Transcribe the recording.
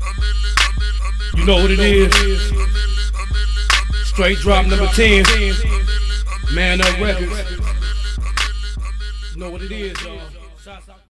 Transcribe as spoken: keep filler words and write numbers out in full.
You know what it is. Straight drop number ten. Man Up Records. You know what it is, y'all.